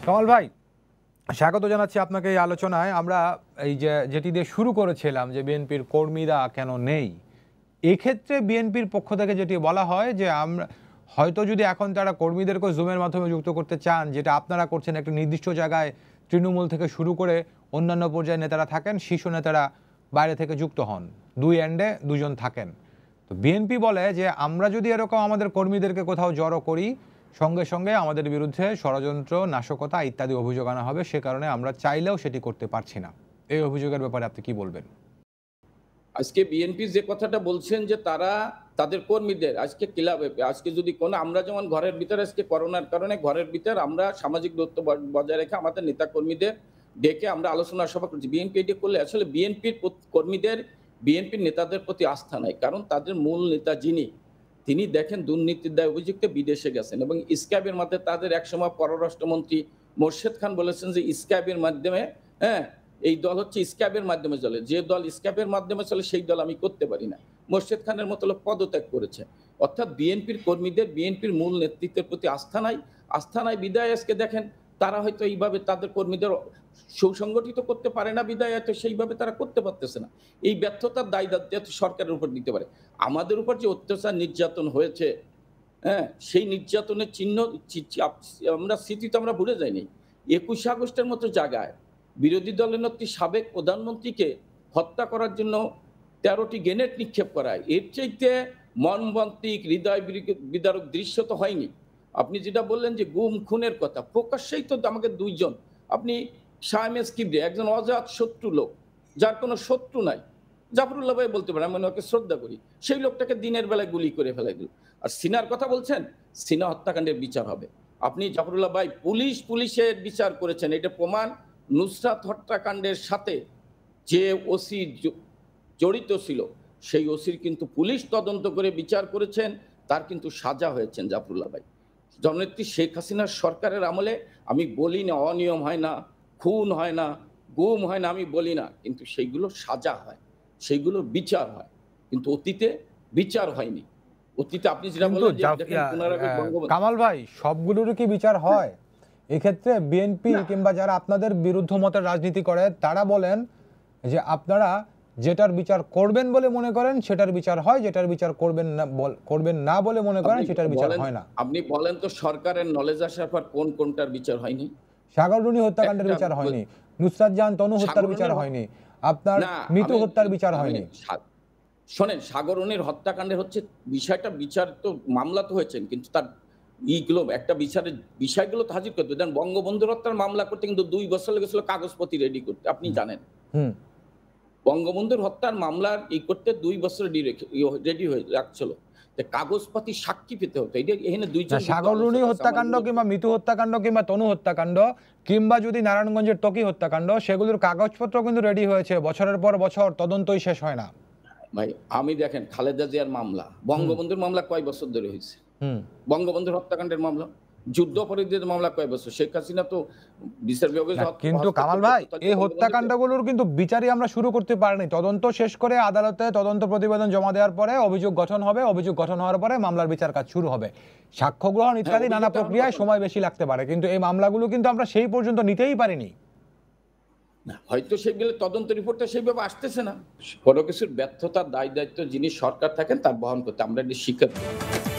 কামাল ভাই, স্বাগত জানাচ্ছি আপনাকে এই আলোচনায়। আমরা এই যেটি দিয়ে শুরু করেছিলাম যে বিএনপির কর্মীরা কেন নেই, এক্ষেত্রে বিএনপির পক্ষ থেকে যেটি বলা হয় যে আমরা হয়তো যদি এখন তারা কর্মীদেরকে জুমের মাধ্যমে যুক্ত করতে চান, যেটা আপনারা করছেন, একটা নির্দিষ্ট জায়গায় তৃণমূল থেকে শুরু করে অন্যান্য পর্যায়ে নেতারা থাকেন, শীর্ষ নেতারা বাইরে থেকে যুক্ত হন, দুই এন্ডে দুজন থাকেন। তো বিএনপি বলে যে আমরা যদি এরকম আমাদের কর্মীদেরকে কোথাও জড়ো করি, সঙ্গে সঙ্গে আমাদের বিরুদ্ধে ষড়যন্ত্র, নাশকতা ইত্যাদি অভিযোগ আনা হবে, সে কারণে আমরা চাইলেও সেটি করতে পারছি না। এই অভিযোগের ব্যাপারে আপনি কি বলবেন? আজকে বিএনপি যে কথাটা বলছেন যে তারা তাদের কর্মীদের আজকে ক্লাবে আজকে যদি কোনো আমরা যেমন ঘরের ভিতরে আজকে করোনার কারণে ঘরের ভিতরে আমরা সামাজিক দূরত্ব বজায় রেখে আমাদের নেতা কর্মীদের ডেকে আমরা আলোচনা সভা করছি। বিএনপি এটি করলে আসলে বিএনপির কর্মীদের বিএনপির নেতাদের প্রতি আস্থা নাই, কারণ তাদের মূল নেতা যিনি তিনি দেখেন দুর্নীতির দায় অভিযুক্ত বিদেশে গেছেন এবং স্ক্যাবের মাধ্যমে তাদের একসময় পররাষ্ট্রমন্ত্রী মোর্শেদ খান বলেছেন যে স্ক্যাবের মাধ্যমে এই দল হচ্ছে স্ক্যাবের মাধ্যমে চলে, যে দল স্ক্যাবের মাধ্যমে চলে সেই দল আমি করতে পারি না। মোর্শেদ খানের মতো লোক পদত্যাগ করেছে। অর্থাৎ বিএনপির কর্মীদের বিএনপির মূল নেতৃত্বের প্রতি আস্থা নাই বিদায় আজকে দেখেন তারা হয়তো এইভাবে তাদের কর্মীদের সুসংগঠিত করতে পারে না, বিদায় হয়তো সেইভাবে তারা করতে পারতেছে না। এই ব্যর্থতার দায় দায়িত্ব সরকারের উপর দিতে পারে। আমাদের উপর যে অত্যাচার নির্যাতন হয়েছে, সেই নির্যাতনের চিহ্ন আমরা স্মৃতি তো আমরা ভুলে যাইনি। 21 আগস্টের মতো জায়গায় বিরোধী দলের নেত্রী সাবেক প্রধানমন্ত্রীকে হত্যা করার জন্য 13টি গ্রেনেড নিক্ষেপ করায়, এর চাইতে মর্মান্তিক হৃদয় বিদারক দৃশ্য তো হয়নি। আপনি যেটা বললেন যে গুম খুনের কথা, প্রকাশ্যেই তো আমাকে দুইজন, আপনি শাহমেজ কিবরে একজন অজাত শত্রু লোক, যার কোনো শত্রু নাই, জাফরুল্লাহ ভাই বলতে পারে, আমি ওকে শ্রদ্ধা করি, সেই লোকটাকে দিনের বেলায় গুলি করে ফেলে দিল। আর সিনার কথা বলছেন, সিনা হত্যাকাণ্ডের বিচার হবে। আপনি জাফরুল্লাহ ভাই পুলিশের বিচার করেছেন, এটা প্রমাণ। নুসরাত হত্যাকাণ্ডের সাথে যে ওসি জড়িত ছিল সেই ওসির কিন্তু পুলিশ তদন্ত করে বিচার করেছেন, তার কিন্তু সাজা হয়েছেন জাফরুল্লাহ ভাই। জননেত্রী শেখ হাসিনার সরকারের আমলে আমি বলি না অনিয়ম হয় না, খুন হয় না, গুম হয় না, আমি বলি না, কিন্তু সেইগুলো সাজা হয়, সেইগুলো বিচার হয়, কিন্তু অতীতে বিচার হয়নি। অতীতে আপনি যেটা বললেন কামাল ভাই, সবগুলোর কি বিচার হয়? এক্ষেত্রে বিএনপি কিংবা যারা আপনাদের বিরুদ্ধ মতের রাজনীতি করে তারা বলেন যে আপনারা যেটার বিচার করবেন বলে মনে করেন সেটার বিচার হয়, যেটার বিচার করবেন না বলে মনে করেন সেটার বিচার হয় না। আপনি বলেন তো সরকারের নলেজ আসার পর কোনটার বিচার হয়নি? সাগর রুনি হত্যাকাণ্ডের বিচার হয়নি, নুসরাত জাহান তনু হত্যার বিচার হয়নি, আপনার মৃত্যু হত্যার বিচার হয়নি। শোনেন, সাগর রুনির হত্যাকাণ্ডের হচ্ছে বিষয়টা, বিচার তো মামলা তো হয়েছেন, কিন্তু তার এইগুলো একটা বিচারের বিষয়গুলো তো হাজির করতে দেন। বঙ্গবন্ধুর হত্যার মামলা করতে কিন্তু 2 বছর লেগেছিল কাগজপত্র রেডি করতে, আপনি জানেন। বঙ্গবন্ধুর হত্যার মামলার করতে 2 বছর রেডি হয়ে রাখছিল, কাগজপাতি সাক্ষী পেতে হতো। এখানে দুইজন সাগর রুনি হত্যাকাণ্ড কিংবা মৃত্যু হত্যাকাণ্ড কিংবা তনু হত্যাকাণ্ড কিংবা যদি নারায়ণগঞ্জের ত্বকী হত্যাকাণ্ড, সেগুলোর কাগজপত্র কিন্তু রেডি হয়েছে, বছরের পর বছর তদন্তই শেষ হয় না। ভাই আমি দেখেন খালেদা জিয়ার মামলা, বঙ্গবন্ধুর মামলা কয় বছর ধরে হয়েছে? বঙ্গবন্ধুর হত্যাকাণ্ডের মামলা, যুদ্ধ অপরাধীদের মামলা কয় বছর? শেখ হাসিনা তো বিচার বিভাগে। কিন্তু কামাল ভাই, এই হত্যাকাণ্ডগুলোর কিন্তু বিচারই আমরা শুরু করতে পারিনি। তদন্ত শেষ করে আদালতে তদন্ত প্রতিবেদন জমা দেওয়ার পরে অভিযোগ গঠন হবে, অভিযোগ গঠন হওয়ার পরে মামলার বিচার কাজ শুরু হবে, সাক্ষ্য গ্রহণ ইত্যাদি নানা প্রক্রিয়ায় সময় বেশি লাগতে পারে, কিন্তু এই মামলাগুলো কিন্তু আমরা সেই পর্যন্ত নিতেই পারিনি। না, হয়তো সেইগুলো তদন্ত রিপোর্টটা সেইভাবে আসতেছে না। কোনো কিছুর ব্যর্থতার দায় দায়িত্ব যিনি সরকার থাকেন তার বহন করতে আমরা এটি স্বীকার করি।